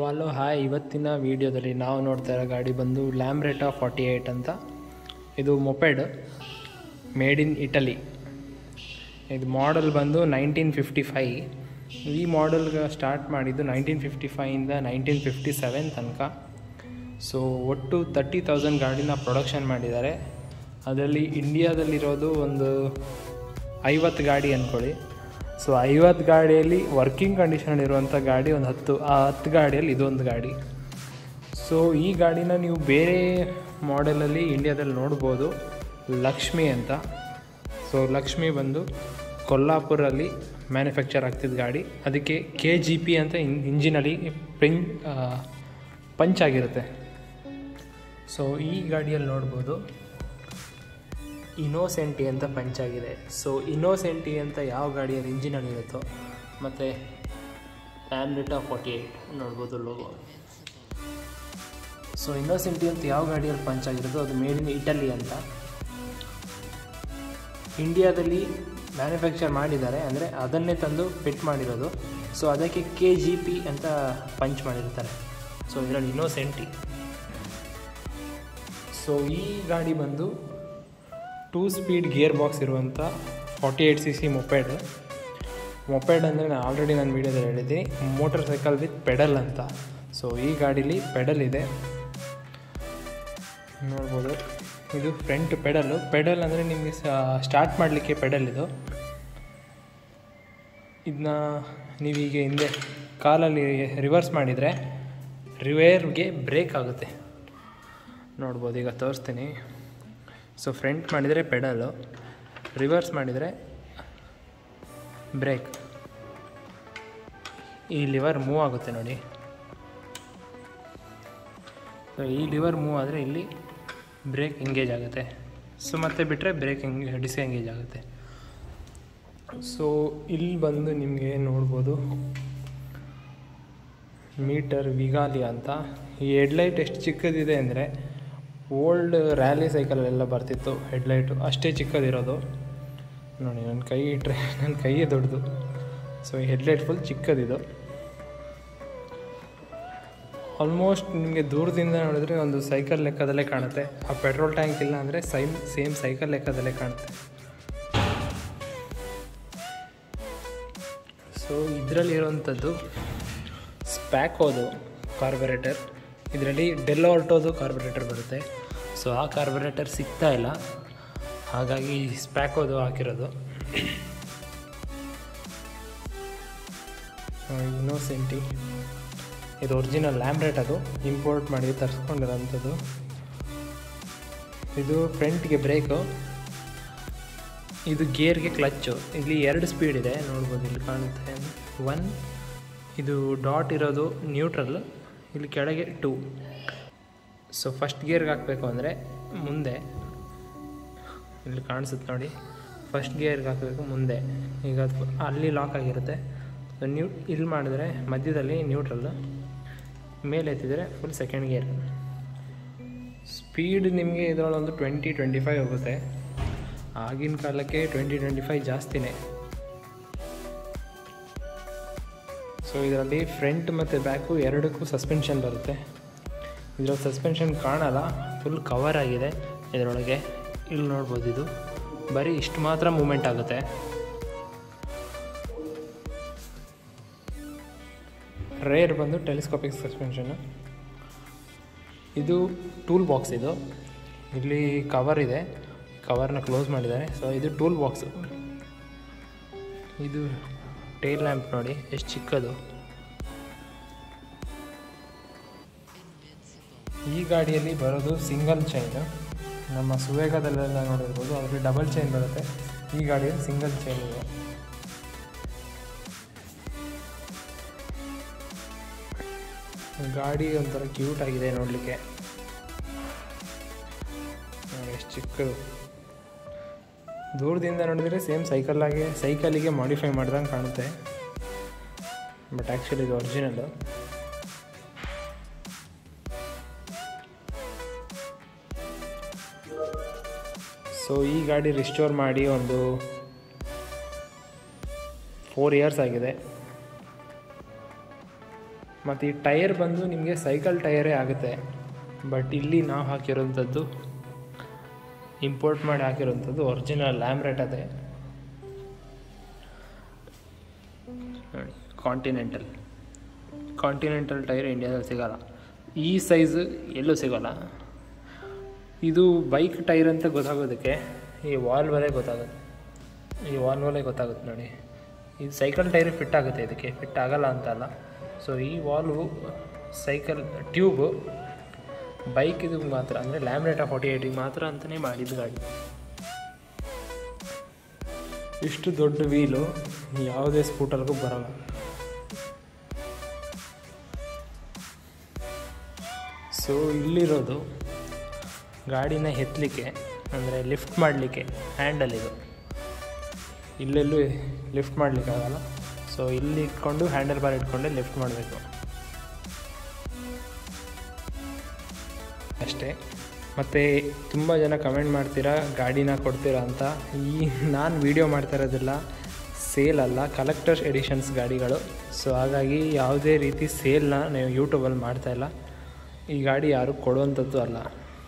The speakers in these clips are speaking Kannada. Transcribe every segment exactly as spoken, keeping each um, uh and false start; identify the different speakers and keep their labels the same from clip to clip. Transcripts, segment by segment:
Speaker 1: ಹಲೋ ಹಾಯ್, ಇವತ್ತಿನ ವೀಡಿಯೋದಲ್ಲಿ ನಾವು ನೋಡ್ತಾ ಇರೋ ಗಾಡಿ ಬಂದು ಲ್ಯಾಂಬ್ರೆಟಾ ಫಾರ್ಟಿ ಏಯ್ಟ್ ಅಂತ. ಇದು ಮೊಪೆಡ್ ಮೇಡ್ ಇನ್ ಇಟಲಿ. ಇದು ಮಾಡಲ್ ಬಂದು ನೈನ್ಟೀನ್ ಫಿಫ್ಟಿ ಫೈ. ಈ ಮಾಡಲ್ಗೆ ಸ್ಟಾರ್ಟ್ ಮಾಡಿದ್ದು ನೈನ್ಟೀನ್ ಫಿಫ್ಟಿ ಫೈಯಿಂದ ನೈನ್ಟೀನ್ ಫಿಫ್ಟಿ ಸೆವೆನ್ ತನಕ. ಸೊ ಒಟ್ಟು ತರ್ಟಿ ತೌಸಂಡ್ ಗಾಡಿನ ಪ್ರೊಡಕ್ಷನ್ ಮಾಡಿದ್ದಾರೆ. ಅದರಲ್ಲಿ ಇಂಡಿಯಾದಲ್ಲಿರೋದು ಒಂದು ಐವತ್ತು ಗಾಡಿ ಅಂದ್ಕೊಳ್ಳಿ. ಸೊ ಐವತ್ತು ಗಾಡಿಯಲ್ಲಿ ವರ್ಕಿಂಗ್ ಕಂಡೀಷನಲ್ಲಿರುವಂಥ ಗಾಡಿ ಒಂದು ಹತ್ತು. ಆ ಹತ್ತು ಗಾಡಿಯಲ್ಲಿ ಇದೊಂದು ಗಾಡಿ. ಸೊ ಈ ಗಾಡಿನ ನೀವು ಬೇರೆ ಮಾಡೆಲಲ್ಲಿ ಇಂಡಿಯಾದಲ್ಲಿ ನೋಡ್ಬೋದು, ಲಕ್ಷ್ಮಿ ಅಂತ. ಸೊ ಲಕ್ಷ್ಮಿ ಬಂದು ಕೊಲ್ಲಾಪುರಲ್ಲಿ ಮ್ಯಾನುಫ್ಯಾಕ್ಚರ್ ಆಗ್ತಿದ್ದ ಗಾಡಿ. ಅದಕ್ಕೆ ಕೆ ಜಿ ಪಿ ಅಂತ ಇನ್ ಇಂಜಿನಲ್ಲಿ ಪಿನ್ ಪಂಚ್ ಆಗಿರುತ್ತೆ. ಸೊ ಈ ಗಾಡಿಯಲ್ಲಿ ನೋಡ್ಬೋದು ಇನ್ನೋಸೆಂಟಿ ಅಂತ ಪಂಚಾಗಿದೆ. ಸೊ ಇನ್ನೋಸೆಂಟಿ ಅಂತ ಯಾವ ಗಾಡಿಯಲ್ಲಿ ಇಂಜಿನಲ್ಲಿ ಇರುತ್ತೋ, ಮತ್ತು ಲ್ಯಾಂಬ್ರೆಟಾ ಫಾರ್ಟಿ ಏಯ್ಟ್ ನೋಡ್ಬೋದು ಲೋಗೋ. ಸೊ ಇನ್ನೋಸೆಂಟಿ ಅಂತ ಯಾವ ಗಾಡಿಯಲ್ಲಿ ಪಂಚಾಗಿರೋದು ಅದು ಮೇಡ್ ಇನ್ ಇಟಲಿ ಅಂತ. ಇಂಡಿಯಾದಲ್ಲಿ ಮ್ಯಾನುಫ್ಯಾಕ್ಚರ್ ಮಾಡಿದ್ದಾರೆ, ಅಂದರೆ ಅದನ್ನೇ ತಂದು ಫಿಟ್ ಮಾಡಿರೋದು. ಸೊ ಅದಕ್ಕೆ ಕೆ ಜಿ ಪಿ ಅಂತ ಪಂಚ್ ಮಾಡಿರ್ತಾರೆ. ಸೊ ಇದರಲ್ಲಿ ಇನ್ನೋಸೆಂಟಿ. ಸೊ ಈ ಗಾಡಿ ಬಂದು ಟೂ ಸ್ಪೀಡ್ ಗೇರ್ ಬಾಕ್ಸ್ ಇರುವಂಥ forty eight C C moped. Moped ಅಂದರೆ ನಾನು ಆಲ್ರೆಡಿ ನಾನು ವೀಡಿಯೋದಲ್ಲಿ ಹೇಳಿದ್ದೀನಿ, ಮೋಟರ್ ಸೈಕಲ್ ವಿತ್ ಪೆಡಲ್ ಅಂತ. ಸೊ ಈ ಗಾಡೀಲಿ ಪೆಡಲ್ ಇದೆ ನೋಡ್ಬೋದು. ಇದು ಫ್ರಂಟ್ ಪೆಡಲ್ಲು. ಪೆಡಲ್ ಅಂದರೆ ನಿಮಗೆ ಸ್ಟಾರ್ಟ್ ಮಾಡಲಿಕ್ಕೆ ಪೆಡಲ್ ಇದು. ಇದನ್ನ ನೀವೀಗ ಹಿಂದೆ ಕಾಲಲ್ಲಿ ರಿವರ್ಸ್ ಮಾಡಿದರೆ ರಿವೇರ್ಗೆ ಬ್ರೇಕ್ ಆಗುತ್ತೆ ನೋಡ್ಬೋದು. ಈಗ ತೋರಿಸ್ತೀನಿ. ಸೊ ಫ್ರಂಟ್ ಮಾಡಿದರೆ ಪೆಡಲು, ರಿವರ್ಸ್ ಮಾಡಿದರೆ ಬ್ರೇಕ್. ಈ ಲಿವರ್ ಮೂವ್ ಆಗುತ್ತೆ ನೋಡಿ. ಸೊ ಈ ಲಿವರ್ ಮೂವ್ ಆದರೆ ಇಲ್ಲಿ ಬ್ರೇಕ್ ಎಂಗೇಜ್ ಆಗುತ್ತೆ. ಸೊ ಮತ್ತೆ ಬಿಟ್ಟರೆ ಬ್ರೇಕ್ ಎಂಗೆ ಡಿಸ್ಎಂಗೇಜ್ ಆಗುತ್ತೆ. ಸೊ ಇಲ್ಲಿ ಬಂದು ನಿಮಗೆ ನೋಡ್ಬೋದು ಮೀಟರ್ ವಿಗಾಲಿ ಅಂತ. ಈ ಹೆಡ್ಲೈಟ್ ಎಷ್ಟು ಚಿಕ್ಕದಿದೆ ಅಂದರೆ ಓಲ್ಡ್ ರ್ಯಾಲಿ ಸೈಕಲೆಲ್ಲ ಬರ್ತಿತ್ತು ಹೆಡ್ಲೈಟು, ಅಷ್ಟೇ ಚಿಕ್ಕದಿರೋದು ನೋಡಿ. ನನ್ನ ಕೈ ಇಟ್ಟರೆ ನನ್ನ ಕೈಯೇ ದೊಡ್ಡದು. ಸೊ ಈ ಹೆಡ್ಲೈಟ್ ಫುಲ್ ಚಿಕ್ಕದಿದು. ಆಲ್ಮೋಸ್ಟ್ ನಿಮಗೆ ದೂರದಿಂದ ನೋಡಿದ್ರೆ ಒಂದು ಸೈಕಲ್ ಲೆಕ್ಕದಲ್ಲೇ ಕಾಣುತ್ತೆ. ಆ ಪೆಟ್ರೋಲ್ ಟ್ಯಾಂಕ್ ಇಲ್ಲ ಅಂದರೆ ಸೈಮ್ ಸೇಮ್ ಸೈಕಲ್ ಲೆಕ್ಕದಲ್ಲೇ ಕಾಣುತ್ತೆ. ಸೊ ಇದರಲ್ಲಿರುವಂಥದ್ದು ಸ್ಪ್ಯಾಕೋದು ಕಾರ್ಬೊರೇಟರ್. ಇದರಲ್ಲಿ ಡೆಲ್ ಆಲ್ಟೋದು ಕಾರ್ಬೊರೇಟರ್ ಬರುತ್ತೆ. ಸೊ ಆ ಕಾರ್ಬೊರೇಟರ್ ಸಿಗ್ತಾ ಇಲ್ಲ, ಹಾಗಾಗಿ ಸ್ಪ್ಯಾಕೋದು ಹಾಕಿರೋದು. ಇನ್ನೋಸೆಂಟಿ ಇದು ಒರಿಜಿನಲ್ ಲ್ಯಾಂಬ್ರೆಟ್, ಅದು ಇಂಪೋರ್ಟ್ ಮಾಡಿ ತರಿಸ್ಕೊಂಡಿರೋಂಥದ್ದು. ಇದು ಫ್ರಂಟ್ಗೆ ಬ್ರೇಕು, ಇದು ಗೇರ್ಗೆ ಕ್ಲಚ್ಚು. ಇಲ್ಲಿ ಎರಡು ಸ್ಪೀಡ್ ಇದೆ ನೋಡ್ಬೋದು, ಇಲ್ಲಿ ಕಾಣುತ್ತೆ ಒನ್. ಇದು ಡಾಟ್ ಇರೋದು ನ್ಯೂಟ್ರಲ್, ಇಲ್ಲಿ ಕೆಳಗೆ ಟೂ. ಸೊ ಫಸ್ಟ್ ಗೇರ್ಗೆ ಹಾಕಬೇಕು ಅಂದರೆ ಮುಂದೆ ಇಲ್ಲಿ ಕಾಣಿಸುತ್ತೆ ನೋಡಿ. ಫಸ್ಟ್ ಗೇರ್ಗೆ ಹಾಕಬೇಕು ಮುಂದೆ. ಈಗ ಅದು ಅಲ್ಲಿ ಲಾಕ್ ಆಗಿರುತ್ತೆ. ಸೊ ನ್ಯೂ ಇಲ್ಲಿ ಮಾಡಿದ್ರೆ ಮಧ್ಯದಲ್ಲಿ ನ್ಯೂಟ್ರಲ್, ಮೇಲೆ ಎತ್ತಿದರೆ ಫುಲ್ ಸೆಕೆಂಡ್ ಗೇರ್. ಸ್ಪೀಡ್ ನಿಮಗೆ ಇದರಲ್ಲೊಂದು ಟ್ವೆಂಟಿ ಟ್ವೆಂಟಿ ಫೈವ್ ಹೋಗುತ್ತೆ. ಆಗಿನ ಕಾಲಕ್ಕೆ ಟ್ವೆಂಟಿ ಟ್ವೆಂಟಿ ಫೈವ್ ಜಾಸ್ತಿನೇ. ಸೊ ಇದರಲ್ಲಿ ಫ್ರಂಟ್ ಮತ್ತು ಬ್ಯಾಕು ಎರಡಕ್ಕೂ ಸಸ್ಪೆನ್ಷನ್ ಬರುತ್ತೆ. ಇದರಲ್ಲಿ ಸಸ್ಪೆನ್ಷನ್ ಕಾಣಲ್ಲ, ಫುಲ್ ಕವರ್ ಆಗಿದೆ ಇದರೊಳಗೆ. ಇಲ್ಲಿ ನೋಡ್ಬೋದು, ಇದು ಬರೀ ಇಷ್ಟು ಮಾತ್ರ ಮೂಮೆಂಟ್ ಆಗುತ್ತೆ. ರೇರ್ ಬಂದು ಟೆಲಿಸ್ಕೋಪಿಕ್ ಸಸ್ಪೆನ್ಷನ್ನು. ಇದು ಟೂಲ್ ಬಾಕ್ಸ್. ಇದು ಇಲ್ಲಿ ಕವರ್ ಇದೆ, ಕವರ್ನ ಕ್ಲೋಸ್ ಮಾಡಿದ್ದಾರೆ. ಸೊ ಇದು ಟೂಲ್ ಬಾಕ್ಸು. ಇದು ಟೇಲ್ ಲ್ಯಾಂಪ್ ನೋಡಿ ಎಷ್ಟು ಚಿಕ್ಕದು. ಈ ಗಾಡಿಯಲ್ಲಿ ಬರೋದು ಸಿಂಗಲ್ ಚೈನ್. ನಮ್ಮ ಸುವೇಗದಲ್ಲೆಲ್ಲ ನೋಡಿರ್ಬೋದು, ಅದರಲ್ಲಿ ಡಬಲ್ ಚೈನ್ ಬರುತ್ತೆ. ಈ ಗಾಡಿಯಲ್ಲಿ ಸಿಂಗಲ್ ಚೈನ್ ಇದೆ. ಗಾಡಿ ಒಂಥರ ಕ್ಯೂಟ್ ಆಗಿದೆ ನೋಡಲಿಕ್ಕೆ, ಎಷ್ಟು ಚಿಕ್ಕದು. ದೂರದಿಂದ ನೋಡಿದರೆ ಸೇಮ್ ಸೈಕಲ್ಲಾಗೆ ಸೈಕಲಿಗೆ ಮಾಡಿಫೈ ಮಾಡ್ದಂಗೆ ಕಾಣುತ್ತೆ, ಬಟ್ ಆ್ಯಕ್ಚುಲಿ ಇದು ಒರಿಜಿನಲ್ಲು. ಸೊ ಈ ಗಾಡಿ ರಿಸ್ಟೋರ್ ಮಾಡಿ ಒಂದು ಫೋರ್ ಇಯರ್ಸ್ ಆಗಿದೆ. ಮತ್ತು ಈ ಟೈರ್ ಬಂದು ನಿಮಗೆ ಸೈಕಲ್ ಟೈರೇ ಆಗುತ್ತೆ. ಬಟ್ ಇಲ್ಲಿ ನಾವು ಹಾಕಿರೋಂಥದ್ದು ಇಂಪೋರ್ಟ್ ಮಾಡಿ ಹಾಕಿರೋಂಥದ್ದು ಒರಿಜಿನಲ್ ಲ್ಯಾಂಬ್ರೆಟ್ ಅದೇ ನೋಡಿ. ಕಾಂಟಿನೆಂಟಲ್ ಕಾಂಟಿನೆಂಟಲ್ ಟೈರ್ ಇಂಡಿಯಾದಲ್ಲಿ ಸಿಗೋಲ್ಲ, ಈ ಸೈಜ್ ಎಲ್ಲೂ ಸಿಗೋಲ್ಲ. ಇದು ಬೈಕ್ ಟೈರ್ ಅಂತ ಗೊತ್ತಾಗೋದಕ್ಕೆ ಈ ವಾಲ್ವಲ್ಲೇ ಗೊತ್ತಾಗುತ್ತೆ, ಈ ವಾಲ್ವಲ್ಲೇ ಗೊತ್ತಾಗುತ್ತೆ ನೋಡಿ. ಇದು ಸೈಕಲ್ ಟೈರ್ ಫಿಟ್ ಆಗುತ್ತೆ, ಇದಕ್ಕೆ ಫಿಟ್ ಆಗಲ್ಲ ಅಂತಲ್ಲ. ಸೊ ಈ ವಾಲ್ವು ಸೈಕಲ್ ಟ್ಯೂಬು ಬೈಕ್ ಇದು ಮಾತ್ರ, ಅಂದರೆ ಲ್ಯಾಂಬ್ರೆಟಾ ಫಾರ್ಟಿ ಏಯ್ಟಿಗೆ ಮಾತ್ರ ಅಂತಲೇ ಮಾಡಿದ್ದು ಗಾಡಿ. ಇಷ್ಟು ದೊಡ್ಡ ವೀಲು ಯಾವುದೇ ಸ್ಕೂಟರ್ಗೂ ಬರೋಲ್ಲ. ಸೊ ಇಲ್ಲಿರೋದು ಗಾಡಿನ ಎತ್ತಲಿಕ್ಕೆ, ಅಂದರೆ ಲಿಫ್ಟ್ ಮಾಡಲಿಕ್ಕೆ ಹ್ಯಾಂಡಲ್ ಇದು. ಇಲ್ಲೆಲ್ಲೂ ಲಿಫ್ಟ್ ಮಾಡಲಿಕ್ಕಾಗಲ್ಲ. ಸೊ ಇಲ್ಲಿ ಇಟ್ಕೊಂಡು ಹ್ಯಾಂಡಲ್ ಬಾರ್ ಇಟ್ಕೊಂಡೆ ಲಿಫ್ಟ್ ಮಾಡಬೇಕು ಅಷ್ಟೇ. ಮತ್ತು ತುಂಬ ಜನ ಕಮೆಂಟ್ ಮಾಡ್ತೀರಾ ಗಾಡಿನ ಕೊಡ್ತೀರಾ ಅಂತ. ಈ ನಾನು ವೀಡಿಯೋ ಮಾಡ್ತಾ ಇರೋದಿಲ್ಲ ಸೇಲ್ ಅಲ್ಲ, ಕಲೆಕ್ಟರ್ಸ್ ಎಡಿಷನ್ಸ್ ಗಾಡಿಗಳು. ಸೊ ಹಾಗಾಗಿ ಯಾವುದೇ ರೀತಿ ಸೇಲ್ನ ನೀವು ಯೂಟ್ಯೂಬಲ್ಲಿ ಮಾಡ್ತಾಯಿಲ್ಲ. ಈ ಗಾಡಿ ಯಾರು ಕೊಡುವಂಥದ್ದು ಅಲ್ಲ.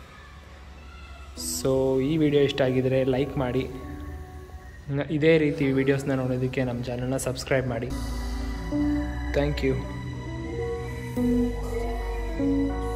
Speaker 1: ಸೊ ಈ ವಿಡಿಯೋ ಇಷ್ಟ ಆಗಿದರೆ ಲೈಕ್ ಮಾಡಿ, ಇದೇ ರೀತಿ ವೀಡಿಯೋಸ್ನ ನೋಡೋದಕ್ಕೆ ನಮ್ಮ ಚಾನಲ್ನ ಸಬ್ಸ್ಕ್ರೈಬ್ ಮಾಡಿ. Thank you.